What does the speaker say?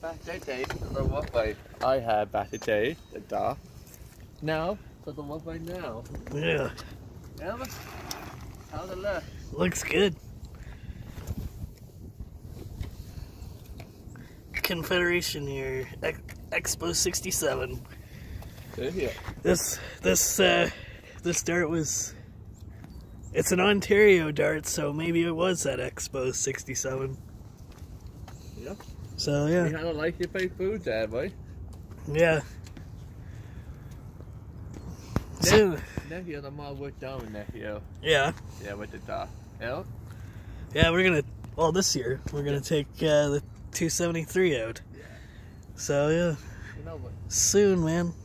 day, the what way I had back the day, the dark. Now, so the what way now. Yeah. Emma, how's it look? Looks good. Confederation here, Expo 67. Yeah. This dart was, it's an Ontario dart, so maybe it was at Expo 67. Yeah. So yeah. You kind of like your big food there, boy. Yeah. So. Next year, the mall work down next year. Yeah. Yeah, with the dark. Yeah. Yeah, we're gonna. Well, this year we're gonna take the 273 out. Yeah. So yeah. You know what? Soon, man.